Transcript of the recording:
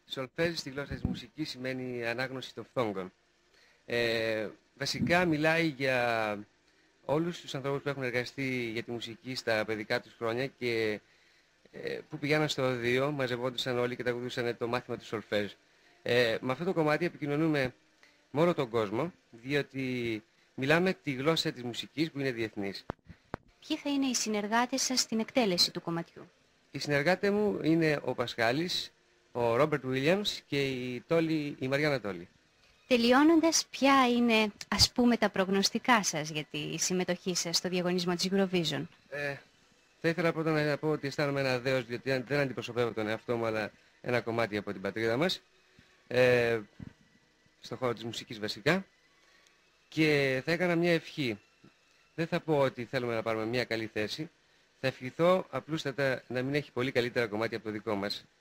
Σολφέζ στη γλώσσα της μουσικής σημαίνει ανάγνωση των φθόγκων. Βασικά μιλάει για όλους τους ανθρώπους που έχουν εργαστεί για τη μουσική στα παιδικά τους χρόνια και που πηγαίναν στο οδείο, μαζευόντουσαν όλοι και τραγουδούσαν το μάθημα του σολφέζ. Με αυτό το κομμάτι επικοινωνούμε με όλο τον κόσμο, διότι μιλάμε τη γλώσσα της μουσικής που είναι διεθνής. Ποιοι θα είναι οι συνεργάτες σας στην εκτέλεση του κομματιού? Οι συνεργάτες μου είναι ο Πασχάλης, ο Ρόμπερτ Βίλιαμς και η Μαριάννα Τόλη. Τελειώνοντας, ποια είναι, ας πούμε, τα προγνωστικά σας για τη συμμετοχή σας στο διαγωνισμό της Eurovision? Θα ήθελα πρώτα να πω ότι αισθάνομαι ένα δέος, διότι δεν αντιπροσωπεύω τον εαυτό μου, αλλά ένα κομμάτι από την πατρίδα μας, στον χώρο της μουσικής βασικά, και θα έκανα μια ευχή. Δεν θα πω ότι θέλουμε να πάρουμε μια καλή θέση, θα ευχηθώ απλούστατα να μην έχει πολύ καλύτερα κομμάτια από το δικό μας.